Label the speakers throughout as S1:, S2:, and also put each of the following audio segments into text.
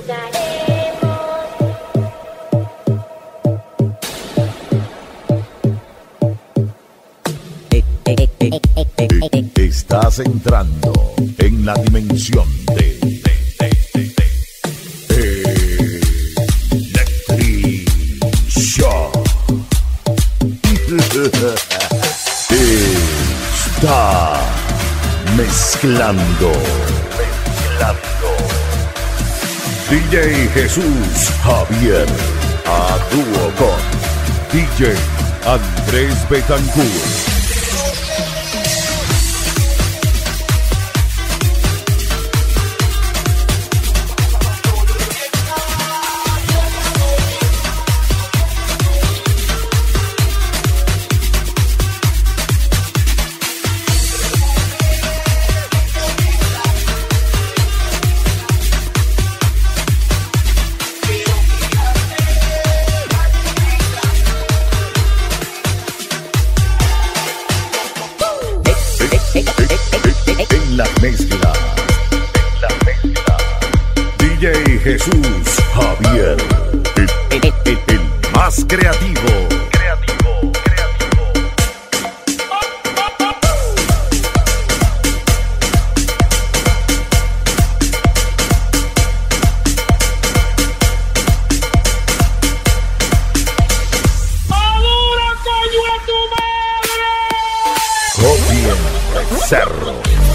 S1: Estás entrando en la dimensión de Electric Shock. Está mezclando DJ Jesús Javier a dúo con DJ Andrés Betancourt. En la mezcla, DJ Jesús Javier, el más creativo. Cerro.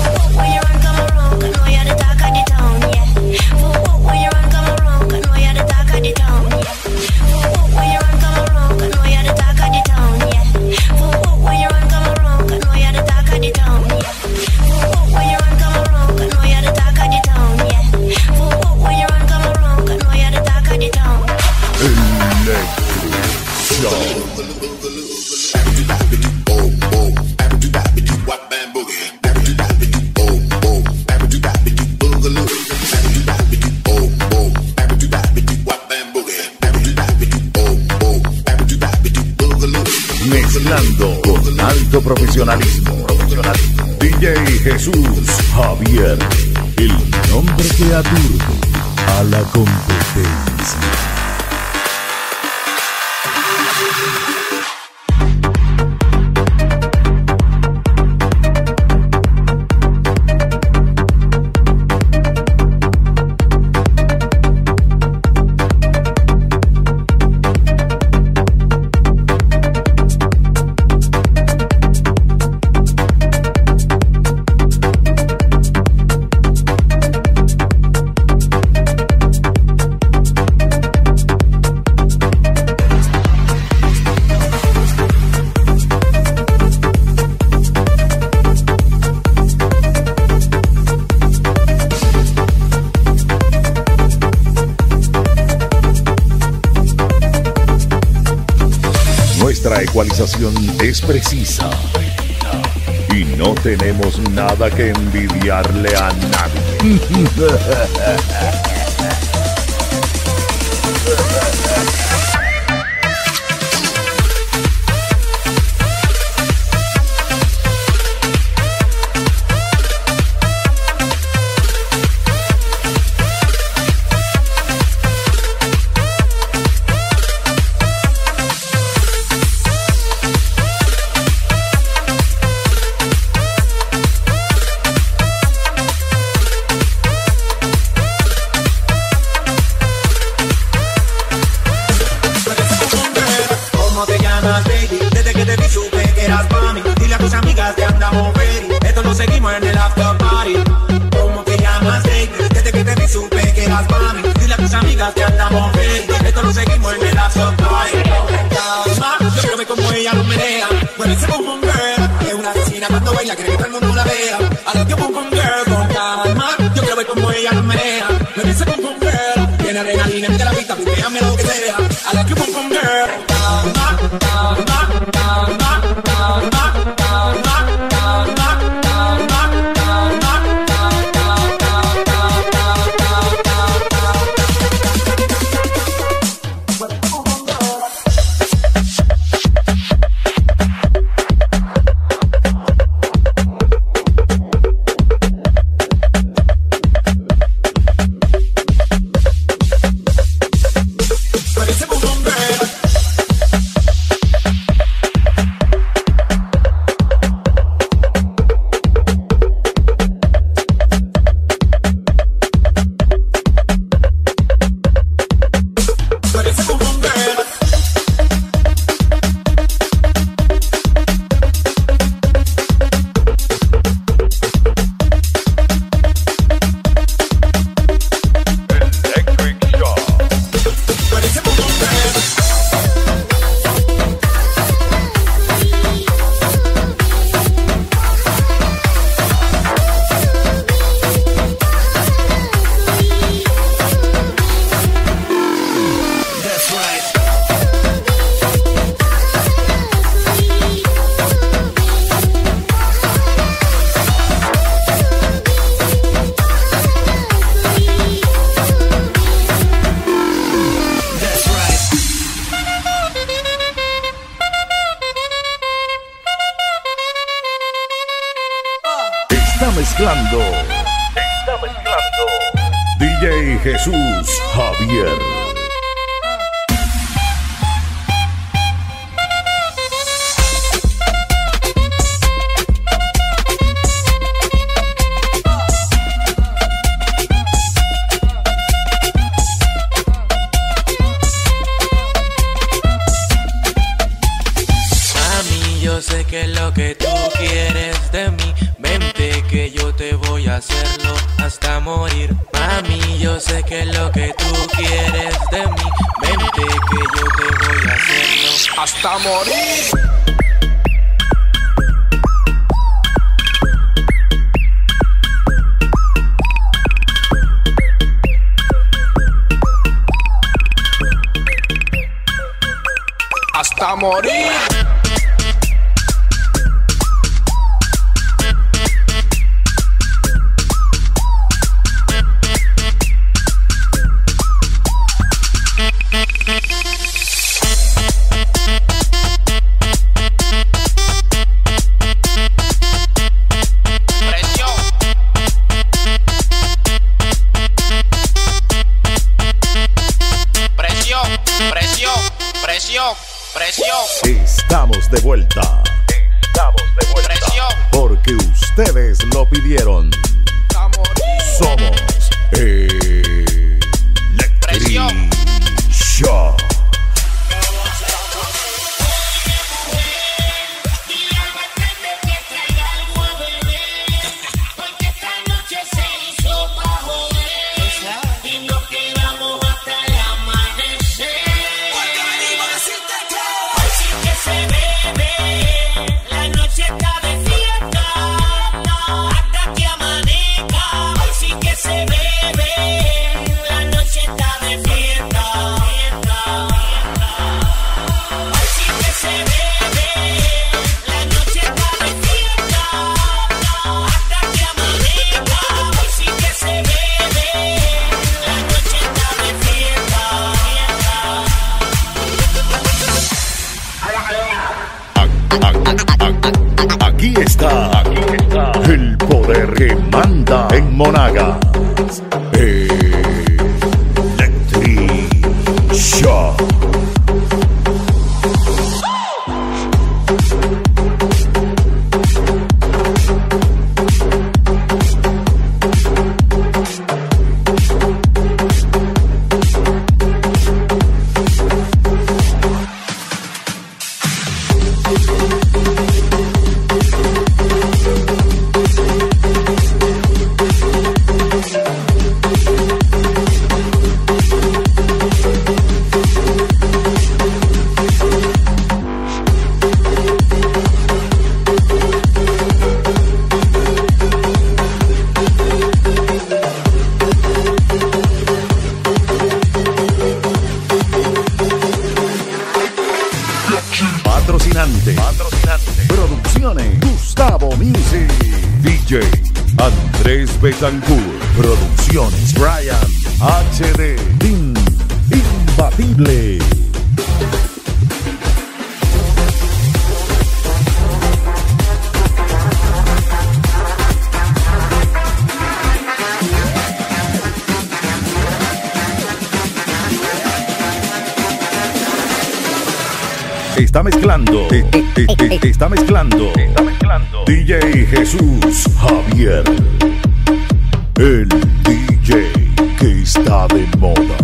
S1: Mezclando con alto profesionalismo. DJ Jesús Javier, el nombre que aturde a la competencia. Nuestra ecualización es precisa y no tenemos nada que envidiarle a nadie.
S2: Desde que te vi supe que eras pa' mí. Dile a tus amigas que andamos ready. Esto lo seguimos en el after party. ¿Cómo te llamas, baby? Desde que te vi supe que eras pa' mí. Dile a tus amigas que andamos ready. Esto lo seguimos en el after party. Calma, yo quiero ver cómo ella lo menea. Mueve ese boom boom girl. Es una asesina cuando baila, quiere que todo el mundo la vea. I like your boom boom girl. Con calma, yo quiero ver cómo ella lo menea. Mueve ese boom boom girl. Tiene adrenalina, mete la pista, pisteame lo que sea. I like your boom boom girl.
S1: mezclando DJ Jesús Javier.
S3: Yo sé que es lo que tú quieres de mí. Vente que yo te voy a hacerlo hasta morir. Mami, yo sé que es lo que tú quieres de mí. Vente que yo te voy a hacerlo hasta morir. Hasta morir.
S1: Estamos de vuelta. Porque ustedes lo pidieron. Somos Electric Shock. Aquí está el poder que manda en Monagas. Electric Shock. Patrocinante. Producciones Gustavo Music. DJ Andrés Betancourt. Producciones Brian HD. Team Imbatible. Está mezclando DJ Jesús Javier, el DJ que está de moda.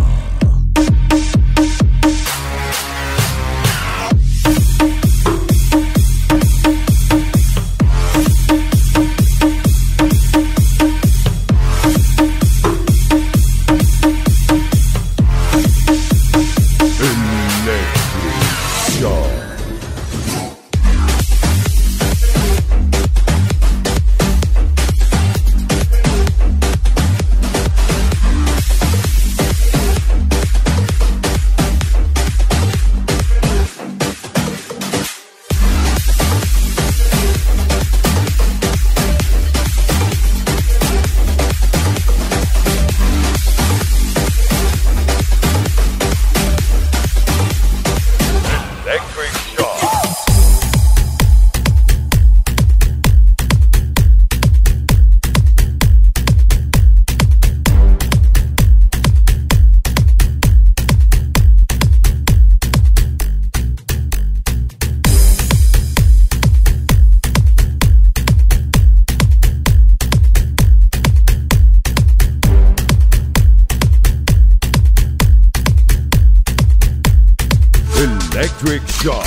S1: Electric Shock.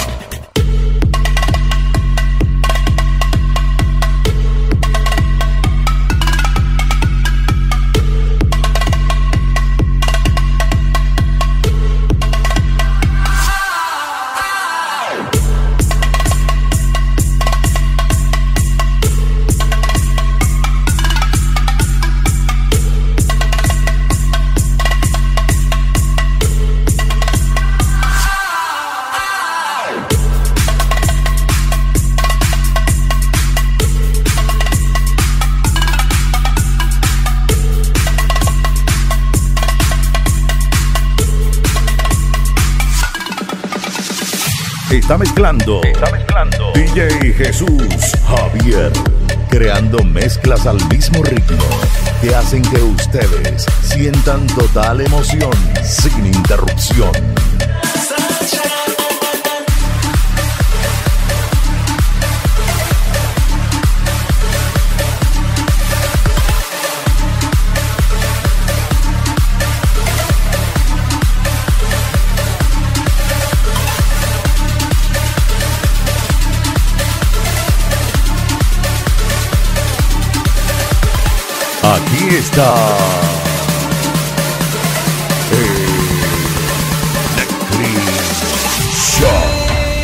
S1: Está mezclando DJ Jesús Javier, creando mezclas al mismo ritmo que hacen que ustedes sientan total emoción sin interrupción. Aquí está Electric Shock.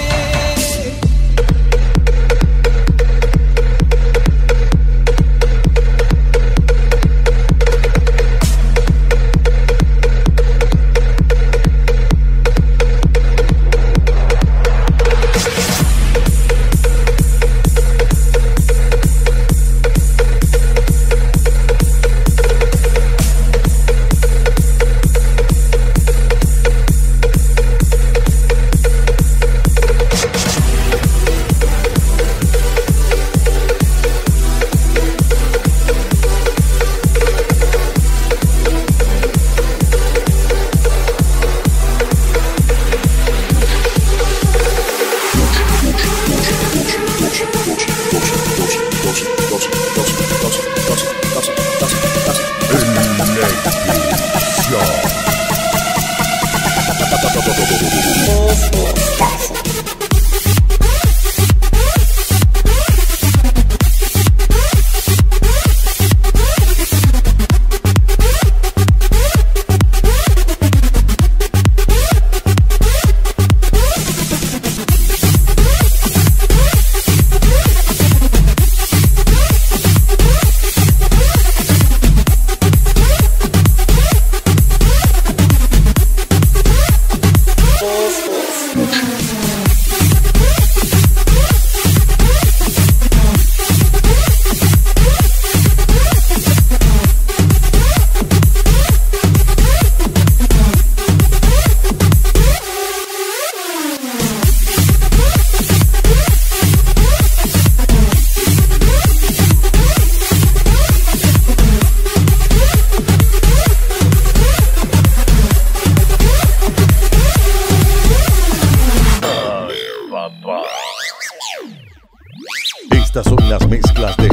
S1: Estas son las mezclas de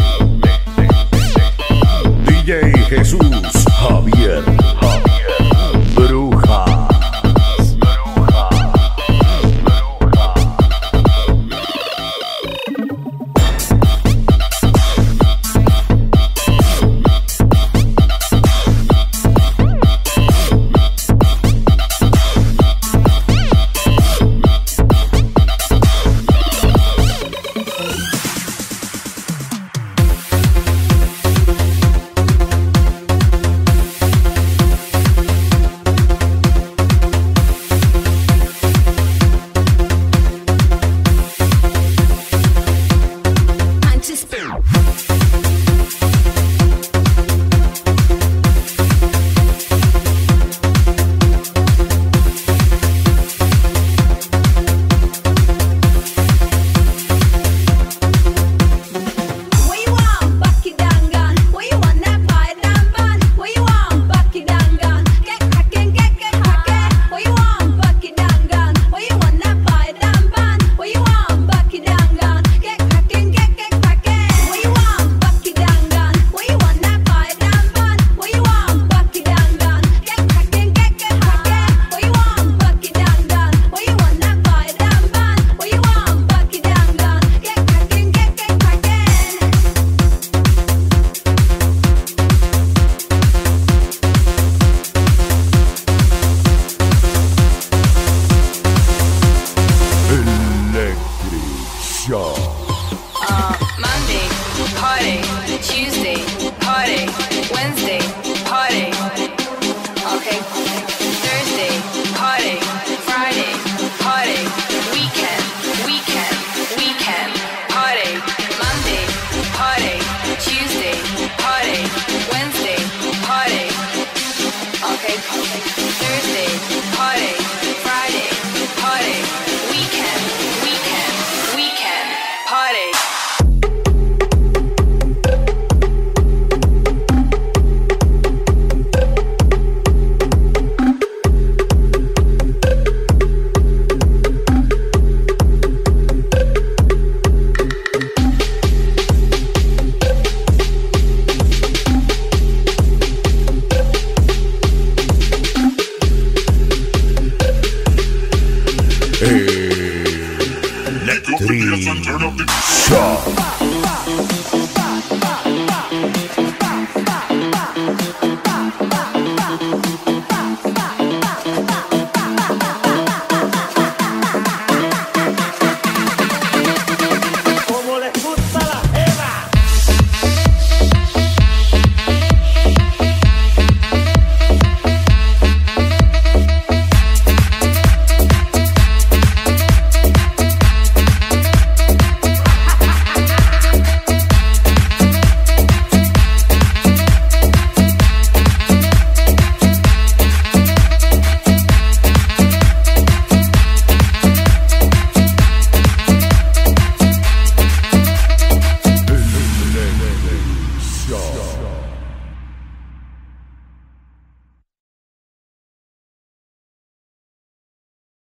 S1: DJ Jesús Javier. Brujas.
S4: Anti-spirit.